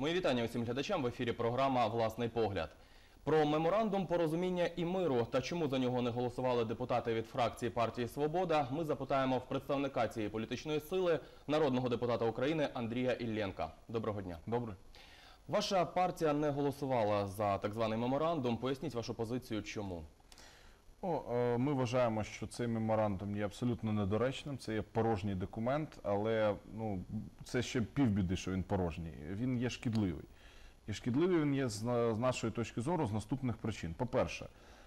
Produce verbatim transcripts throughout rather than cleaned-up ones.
Мої вітання усім глядачам. В ефірі програма «Власний погляд». Про меморандум порозуміння і миру та чому за нього не голосували депутати від фракції партії «Свобода» ми запитаємо в представника цієї політичної сили, народного депутата України Андрія Іллєнка. Доброго дня. Добре. Ваша партія не голосувала за так званий меморандум. Поясніть вашу позицію, чому? О, ми вважаємо, що цей меморандум є абсолютно недоречним, це є порожній документ, але ну, це ще півбіди, що він порожній. Він є шкідливий. І шкідливий він є з нашої точки зору з наступних причин. По-перше,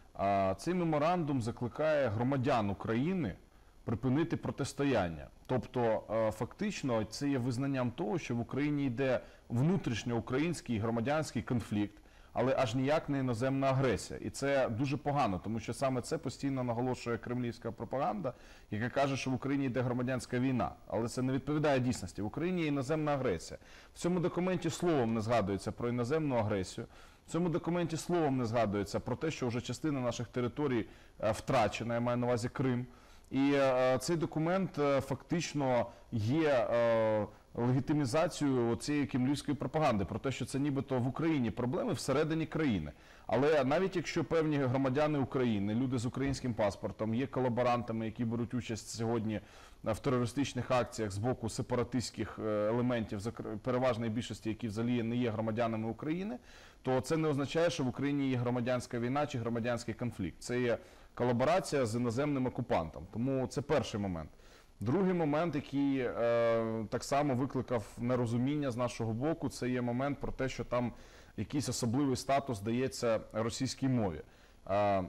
цей меморандум закликає громадян України припинити протистояння. Тобто, фактично, це є визнанням того, що в Україні йде внутрішньоукраїнський громадянський конфлікт, але аж ніяк не іноземна агресія. І це дуже погано, тому що саме це постійно наголошує кремлівська пропаганда, яка каже, що в Україні йде громадянська війна. Але це не відповідає дійсності. В Україні є іноземна агресія. В цьому документі словом не згадується про іноземну агресію. В цьому документі словом не згадується про те, що вже частина наших територій втрачена, я маю на увазі Крим. І е, цей документ е, фактично є е, легітимізацією цієї кремлівської пропаганди про те, що це нібито в Україні проблеми всередині країни. Але навіть якщо певні громадяни України, люди з українським паспортом, є колаборантами, які беруть участь сьогодні в терористичних акціях з боку сепаратистських елементів, переважної більшості, які взагалі не є громадянами України, то це не означає, що в Україні є громадянська війна чи громадянський конфлікт. Це є колаборація з іноземним окупантом. Тому це перший момент. Другий момент, який е, так само викликав нерозуміння з нашого боку, це є момент про те, що там якийсь особливий статус дається російській мові. Е,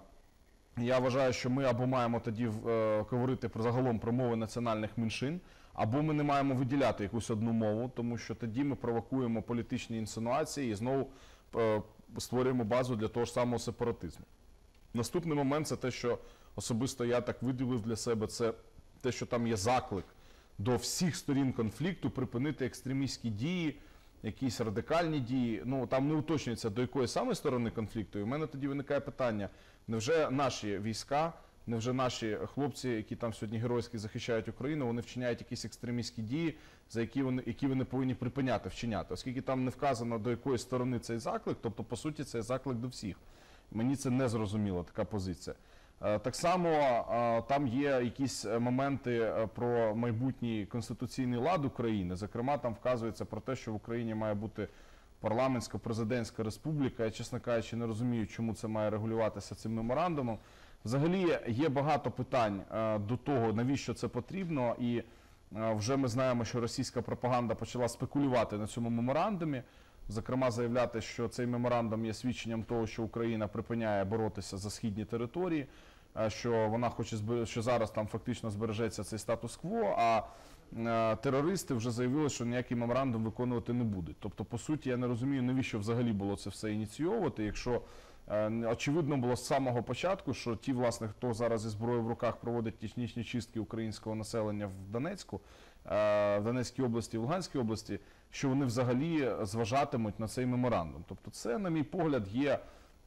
я вважаю, що ми або маємо тоді е, говорити про, загалом про мови національних меншин, або ми не маємо виділяти якусь одну мову, тому що тоді ми провокуємо політичні інсинуації і знову е, створюємо базу для того ж самого сепаратизму. Наступний момент – це те, що особисто я так виділив для себе, це те, що там є заклик до всіх сторін конфлікту припинити екстремістські дії, якісь радикальні дії. Ну, там не уточнюється, до якої саме сторони конфлікту. І в мене тоді виникає питання, невже наші війська, невже наші хлопці, які там сьогодні геройськи захищають Україну, вони вчиняють якісь екстремістські дії, за які вони, які вони повинні припиняти вчиняти. Оскільки там не вказано, до якої сторони цей заклик, тобто, по суті, це заклик до всіх. Мені це не зрозуміла така позиція. Так само там є якісь моменти про майбутній конституційний лад України. Зокрема, там вказується про те, що в Україні має бути парламентсько-президентська республіка. Я, чесно кажучи, не розумію, чому це має регулюватися цим меморандумом. Взагалі, є багато питань до того, навіщо це потрібно. І вже ми знаємо, що російська пропаганда почала спекулювати на цьому меморандумі. Зокрема, заявляти, що цей меморандум є свідченням того, що Україна припиняє боротися за східні території, що вона хоче, що зараз там фактично збережеться цей статус-кво, а терористи вже заявили, що ніякий меморандум виконувати не будуть. Тобто, по суті, я не розумію, навіщо взагалі було це все ініційовувати, якщо очевидно було з самого початку, що ті, власне, хто зараз зі зброєю в руках проводить етнічні чистки українського населення в Донецьку, в Донецькій області, в Луганській області, що вони взагалі зважатимуть на цей меморандум. Тобто це, на мій погляд, є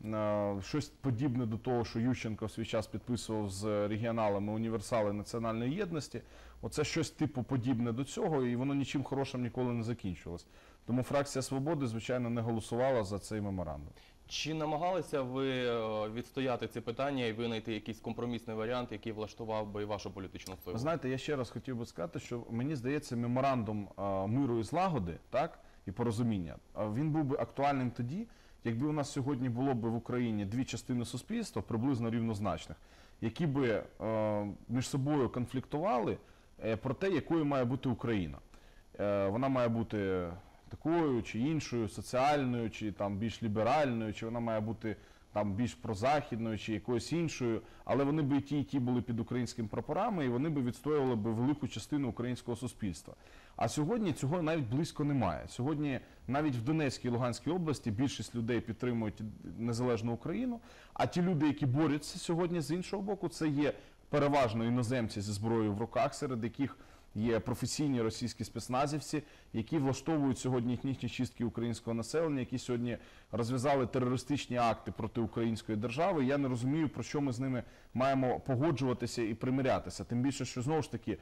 щось подібне до того, що Ющенко в свій час підписував з регіоналами універсали національної єдності. Оце щось типу подібне до цього, і воно нічим хорошим ніколи не закінчилось. Тому фракція «Свободи», звичайно, не голосувала за цей меморандум. Чи намагалися ви відстояти ці питання і винайти якийсь компромісний варіант, який влаштував би і вашу політичну силу? Ви знаєте, я ще раз хотів би сказати, що мені здається, меморандум миру і злагоди, так, і порозуміння, він був би актуальним тоді, якби у нас сьогодні було б в Україні дві частини суспільства, приблизно рівнозначних, які би між собою конфліктували про те, якою має бути Україна. Вона має бути такою чи іншою, соціальною, чи там більш ліберальною, чи вона має бути там більш прозахідною, чи якоюсь іншою, але вони б і ті, і ті були під українськими прапорами, і вони б відстоювали б велику частину українського суспільства. А сьогодні цього навіть близько немає. Сьогодні навіть в Донецькій і Луганській області більшість людей підтримують незалежну Україну, а ті люди, які борються сьогодні з іншого боку, це є переважно іноземці зі зброєю в руках, серед яких є професійні російські спецназівці, які влаштовують сьогодні етнічні чистки українського населення, які сьогодні розв'язали терористичні акти проти української держави. Я не розумію, про що ми з ними маємо погоджуватися і примирятися. Тим більше, що знову ж таки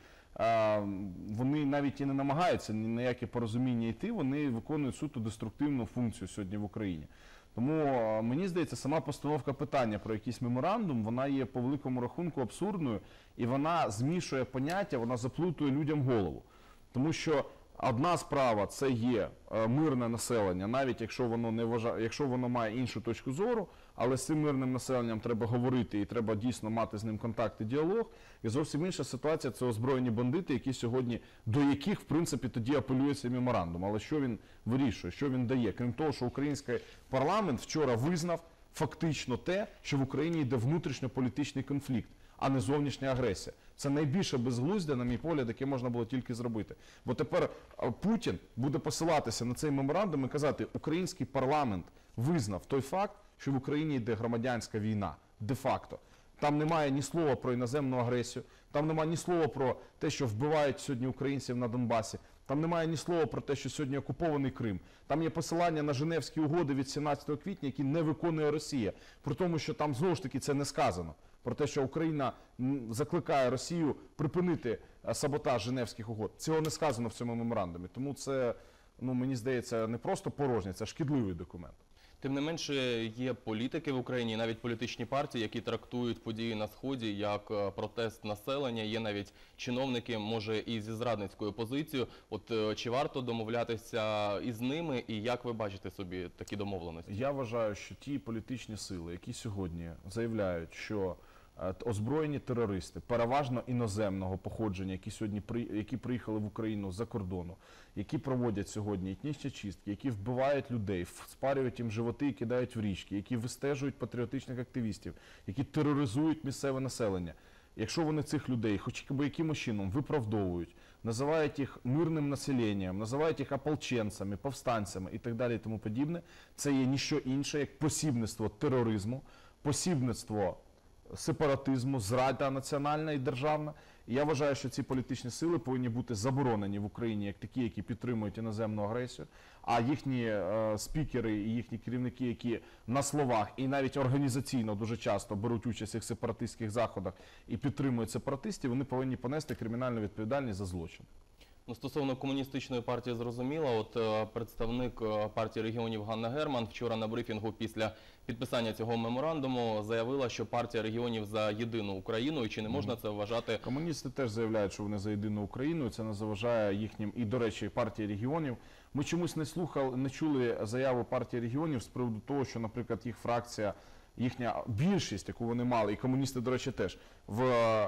вони навіть і не намагаються ні на яке порозуміння йти, вони виконують суто деструктивну функцію сьогодні в Україні. Тому, мені здається, сама постановка питання про якийсь меморандум, вона є по великому рахунку абсурдною, і вона змішує поняття, вона заплутує людям голову. Тому що одна справа – це є мирне населення, навіть якщо воно, не вважає, якщо воно має іншу точку зору, але з цим мирним населенням треба говорити і треба дійсно мати з ним контакт і діалог. І зовсім інша ситуація – це озброєні бандити, які сьогодні, до яких, в принципі, тоді апелює цей меморандум. Але що він вирішує, що він дає? Крім того, що український парламент вчора визнав фактично те, що в Україні йде внутрішньополітичний конфлікт, а не зовнішня агресія. Це найбільше безглуздя, на мій погляд, яке можна було тільки зробити. Бо тепер Путін буде посилатися на цей меморандум і казати, український парламент визнав той факт, що в Україні йде громадянська війна, де-факто. Там немає ні слова про іноземну агресію, там немає ні слова про те, що вбивають сьогодні українців на Донбасі, там немає ні слова про те, що сьогодні окупований Крим. Там є посилання на Женевські угоди від сімнадцятого квітня, які не виконує Росія. При тому, що там знову ж таки це не сказано. Про те, що Україна закликає Росію припинити саботаж Женевських угод. Цього не сказано в цьому меморандумі. Тому це, ну, мені здається, не просто порожнє, це шкідливий документ. Тим не менше, є політики в Україні, навіть політичні партії, які трактують події на Сході як протест населення. Є навіть чиновники, може, і зі зрадницькою позицією. От чи варто домовлятися із ними, і як ви бачите собі такі домовленості? Я вважаю, що ті політичні сили, які сьогодні заявляють, що озброєні терористи, переважно іноземного походження, які сьогодні які приїхали в Україну з-за кордону, які проводять сьогодні етнічні чистки, які вбивають людей, спарюють їм животи і кидають в річки, які вистежують патріотичних активістів, які тероризують місцеве населення. Якщо вони цих людей хоч якимось чином виправдовують, називають їх мирним населенням, називають їх ополченцями, повстанцями і так далі і тому подібне, це є ніщо інше, як посібництво тероризму, посібництво сепаратизму, зрада національна і державна. І я вважаю, що ці політичні сили повинні бути заборонені в Україні як такі, які підтримують іноземну агресію, а їхні е, спікери і їхні керівники, які на словах і навіть організаційно дуже часто беруть участь в цих сепаратистських заходах і підтримують сепаратистів, вони повинні понести кримінальну відповідальність за злочин. Ну, стосовно комуністичної партії зрозуміло, от е, представник е, партії регіонів Ганна Герман вчора на брифінгу після підписання цього меморандуму заявила, що партія регіонів за єдину Україну, і чи не можна це вважати... Комуністи теж заявляють, що вони за єдину Україну, і це не заважає їхнім, і до речі, партії регіонів. Ми чомусь не слухали, не чули заяву партії регіонів з приводу того, що, наприклад, їх фракція, їхня більшість, яку вони мали, і комуністи, до речі, теж, в,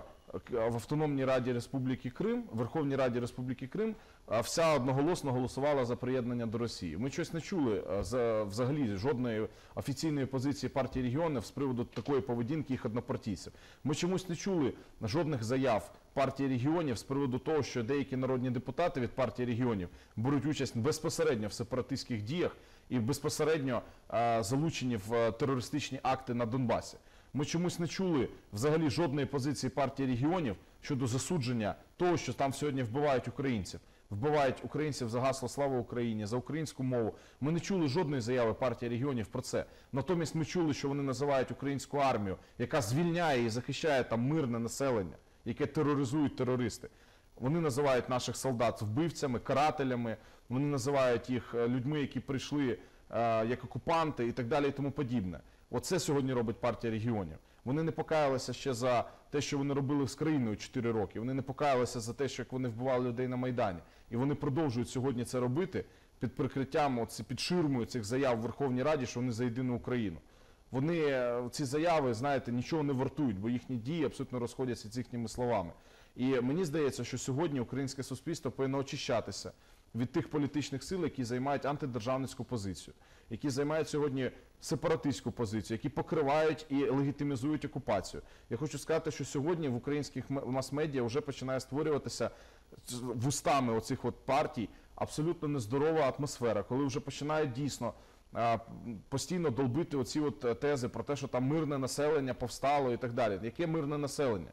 в Автономній Раді Республіки Крим, в Верховній Раді Республіки Крим, вся одноголосно голосувала за приєднання до Росії. Ми щось не чули за, взагалі жодної офіційної позиції партії регіонів з приводу такої поведінки їх однопартійців. Ми чомусь не чули жодних заяв партії регіонів з приводу того, що деякі народні депутати від партії регіонів беруть участь безпосередньо в сепаратистських діях і безпосередньо а, залучені в терористичні акти на Донбасі. Ми чомусь не чули взагалі жодної позиції партії регіонів щодо засудження того, що там сьогодні вбивають українців. Вбивають українців за гасло «Слава Україні», за українську мову. Ми не чули жодної заяви партії регіонів про це. Натомість ми чули, що вони називають українську армію, яка звільняє і захищає там мирне населення, яке тероризують терористи. Вони називають наших солдат вбивцями, карателями, вони називають їх людьми, які прийшли е, як окупанти і так далі і тому подібне. Оце сьогодні робить партія регіонів. Вони не покаялися ще за те, що вони робили з країною чотири роки. Вони не покаялися за те, що як вони вбивали людей на Майдані. І вони продовжують сьогодні це робити під прикриттям, під ширмою цих заяв в Верховній Раді, що вони за єдину Україну. Вони, ці заяви, знаєте, нічого не вартують, бо їхні дії абсолютно розходяться з їхніми словами. І мені здається, що сьогодні українське суспільство повинно очищатися від тих політичних сил, які займають антидержавницьку позицію, які займають сьогодні сепаратистську позицію, які покривають і легітимізують окупацію. Я хочу сказати, що сьогодні в українських мас-медіа вже починає створюватися вустами оцих от партій абсолютно нездорова атмосфера, коли вже починають дійсно постійно долбити оці от тези про те, що там мирне населення повстало і так далі. Яке мирне населення?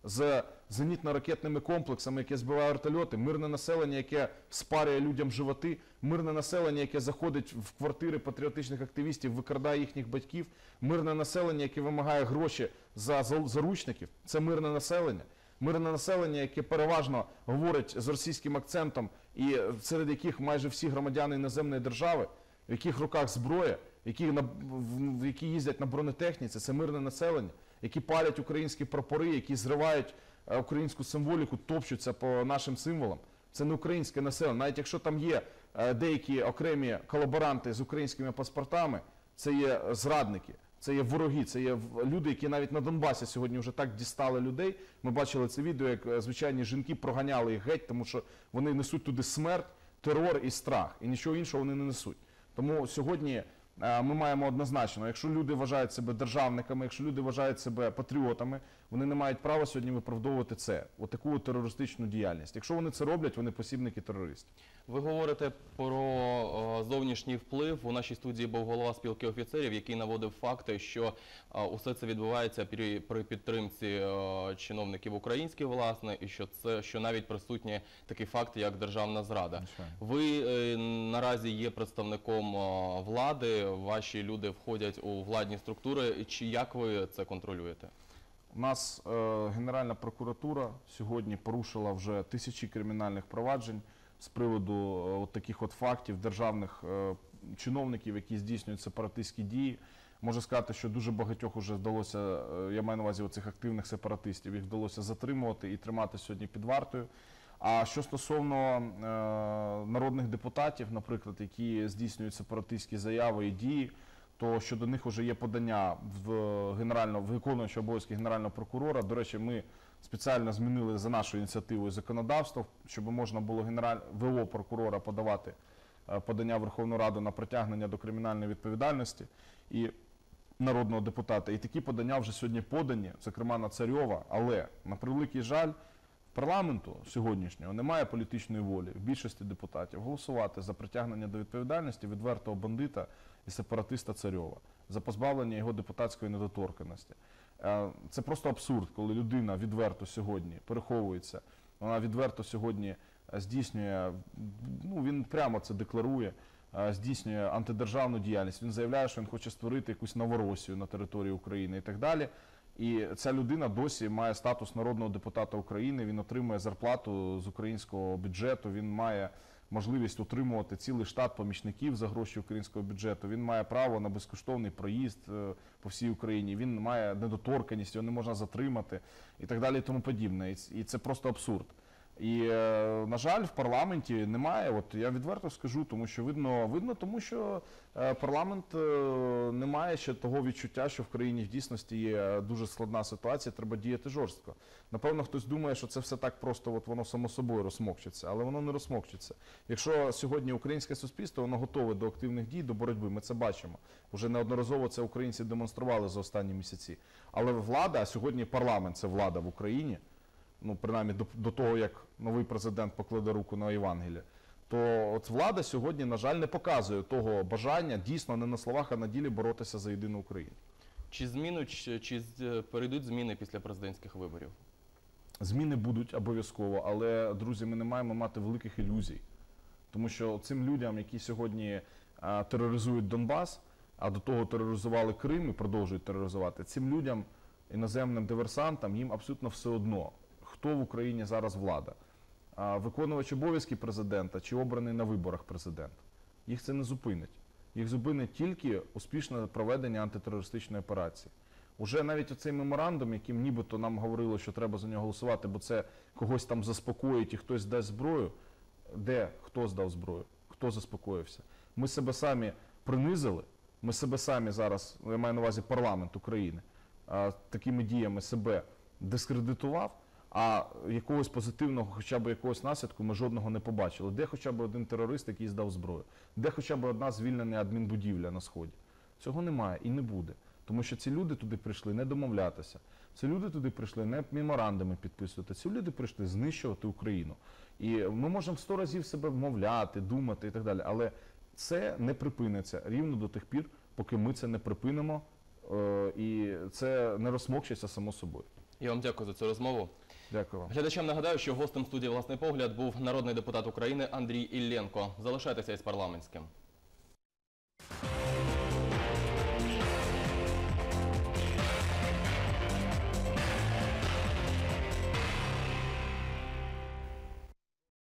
з зенітно-ракетними комплексами, яке збиває вертольоти, мирне населення, яке спарює людям животи, мирне населення, яке заходить в квартири патріотичних активістів, викрадає їхніх батьків, мирне населення, яке вимагає гроші за заручників, це мирне населення. Мирне населення, яке переважно говорить з російським акцентом, і серед яких майже всі громадяни іноземної держави, в яких руках зброя, які, на, в, які їздять на бронетехніці, це мирне населення, які палять українські прапори, які зривають е, українську символіку, топчуться по нашим символам. Це не українське населення. Навіть якщо там є е, деякі окремі колаборанти з українськими паспортами, це є зрадники. Це є вороги, це є люди, які навіть на Донбасі сьогодні вже так дістали людей. Ми бачили це відео, як звичайні жінки проганяли їх геть, тому що вони несуть туди смерть, терор і страх. І нічого іншого вони не несуть. Тому сьогодні ми маємо однозначно, якщо люди вважають себе державниками, якщо люди вважають себе патріотами, вони не мають права сьогодні виправдовувати це, отаку терористичну діяльність. Якщо вони це роблять, вони посібники терористів. Ви говорите про о, зовнішній вплив. У нашій студії був голова спілки офіцерів, який наводив факти, що о, усе це відбувається при, при підтримці о, чиновників українських, власне, і що це, що навіть присутні такі факти, як державна зрада. Ви е, наразі є представником о, влади, ваші люди входять у владні структури. Чи як ви це контролюєте? У нас е, Генеральна прокуратура сьогодні порушила вже тисячі кримінальних проваджень з приводу е, от таких от фактів державних е, чиновників, які здійснюють сепаратистські дії. Можу сказати, що дуже багатьох вже вдалося, е, я маю на увазі оцих активних сепаратистів, їх вдалося затримувати і тримати сьогодні під вартою. А що стосовно е, народних депутатів, наприклад, які здійснюють сепаратистські заяви і дії, то щодо них вже є подання в генерального виконуючого обов'язки генерального прокурора. До речі, ми спеціально змінили за нашою ініціативою законодавство, щоб можна було генераль... ВО прокурора подавати подання в Верховну Раду на притягнення до кримінальної відповідальності і народного депутата. І такі подання вже сьогодні подані, зокрема на Царьова, але, на превеликий жаль, парламенту сьогоднішнього немає політичної волі в більшості депутатів голосувати за притягнення до відповідальності відвертого бандита і сепаратиста Царьова, за позбавлення його депутатської недоторканності. Це просто абсурд, коли людина відверто сьогодні переховується, вона відверто сьогодні здійснює, ну він прямо це декларує, здійснює антидержавну діяльність, він заявляє, що він хоче створити якусь Новоросію на території України і так далі. І ця людина досі має статус народного депутата України, він отримує зарплату з українського бюджету, він має можливість утримувати цілий штат помічників за гроші українського бюджету, він має право на безкоштовний проїзд по всій Україні, він має недоторканність, його не можна затримати і так далі і тому подібне. І це просто абсурд. І, на жаль, в парламенті немає, от я відверто скажу, тому що видно, видно тому що парламент не має ще того відчуття, що в країні в дійсності є дуже складна ситуація, треба діяти жорстко. Напевно, хтось думає, що це все так просто, от воно само собою розсмокчиться, але воно не розсмокчиться. Якщо сьогодні українське суспільство, воно готове до активних дій, до боротьби, ми це бачимо. Уже неодноразово це українці демонстрували за останні місяці. Але влада, а сьогодні парламент – це влада в Україні, ну, принаймні до, до того, як новий президент покладе руку на Євангеліє, то от влада сьогодні, на жаль, не показує того бажання дійсно не на словах, а на ділі боротися за єдину Україну. Чи змінуть, чи, чи перейдуть зміни після президентських виборів? Зміни будуть обов'язково, але, друзі, ми не маємо мати великих ілюзій. Тому що цим людям, які сьогодні а, тероризують Донбас, а до того тероризували Крим і продовжують тероризувати, цим людям, іноземним диверсантам, їм абсолютно все одно, хто в Україні зараз влада. А виконувач обов'язки президента чи обраний на виборах президент. Їх це не зупинить. Їх зупинить тільки успішне проведення антитерористичної операції. Уже навіть оцей меморандум, яким нібито нам говорили, що треба за нього голосувати, бо це когось там заспокоїть і хтось дасть зброю. Де? Хто здав зброю? Хто заспокоївся? Ми себе самі принизили, ми себе самі зараз, я маю на увазі парламент України, такими діями себе дискредитував, а якогось позитивного, хоча б якогось наслідку ми жодного не побачили. Де хоча б один терорист, який здав зброю? Де хоча б одна звільнена адмінбудівля на Сході? Цього немає і не буде. Тому що ці люди туди прийшли не домовлятися. Ці люди туди прийшли не меморандуми підписувати. Ці люди прийшли знищувати Україну. І ми можемо сто разів себе вмовляти, думати і так далі. Але це не припиниться рівно до тих пір, поки ми це не припинимо. І це не розсмокчеться само собою. Я вам дякую за цю розмову. Дякую вам. Глядачам нагадаю, що гостем студії «Власний погляд» був народний депутат України Андрій Іллєнко. Залишайтеся із парламентським.